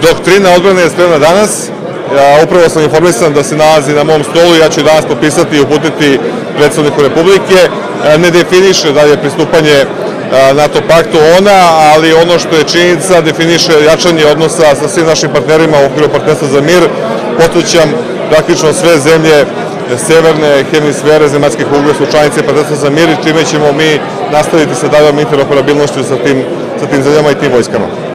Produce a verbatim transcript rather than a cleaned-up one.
Doktrina odbrane je spremna danas. Ja upravo sam informisan da se nalazi na mom stolu i ja ću danas potpisati i uputiti predsedniku Republike. Ne definiše dalje pristupanje NATO paktu ona, ali ono što je činjenica definiše jačanje odnosa sa svim našim partnerima u okviru partnerstva za mir. Podsećam, praktično sve zemlje severne hemisfere zemaljske kugle su članice partnerstva za mir, čime ćemo mi nastaviti sa daljom interoperabilnošću sa tim, sa tim zemljama i tim vojskama.